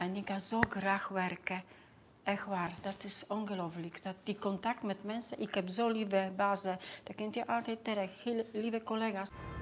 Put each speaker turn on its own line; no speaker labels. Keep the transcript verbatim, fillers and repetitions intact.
En ik ga zo graag werken. Echt waar, dat is ongelooflijk. Dat die contact met mensen, ik heb zo lieve bazen. Dat kent je altijd terug, heel lieve collega's.